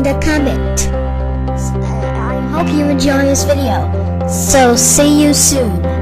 and a comment. I hope you enjoy this video. So see you soon.